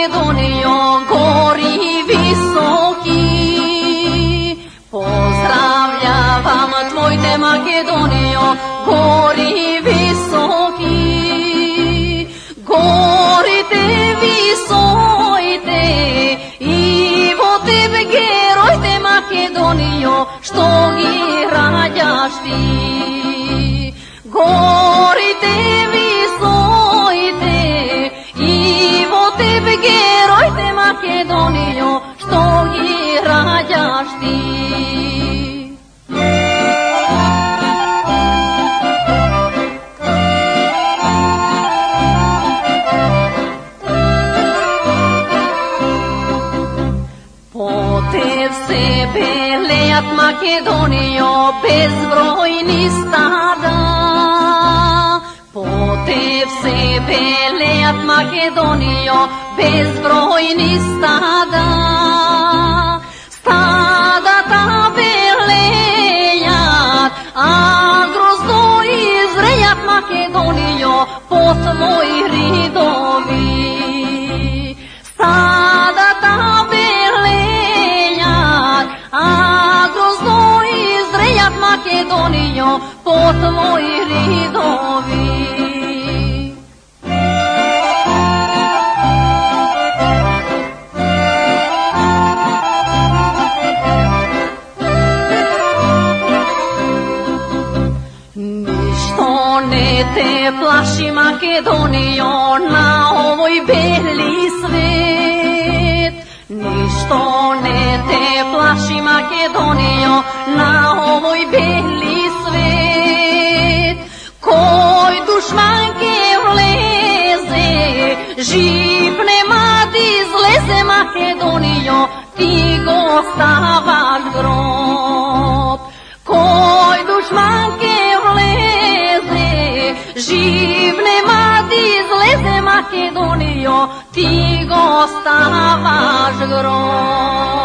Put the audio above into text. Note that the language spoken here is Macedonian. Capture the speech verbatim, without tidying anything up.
Македониjo, gori visoki. Pozdravljavam tvojte Makedonijo, gori visoki. Горите висоите и во тебе героите Македониjo, што ги раѓаш ти. Горите висоите и во тебе героите Македониjo, што ги раѓаш ти. Te v sebe lejat Makedonijo, bezbrojni stada. Po te v sebe lejat Makedonijo, bezbrojni stada. Stada ta belejat, a grozno izrejat Makedonijo, pod moji ridovi. Stada ta Македониjo, po tvoji ridovi. Ništo ne te plaši Makedonijo na ovoj beli svet. Ništo ne te plaši Makedonijo na ovoj beli svet. Koj dušman ke vleze, živ nema ti izleze Makedonijo, ti go stavaš grob. Koj dušman ke vleze, živ nema ti izleze Makedonijo, ti go stavaš grob.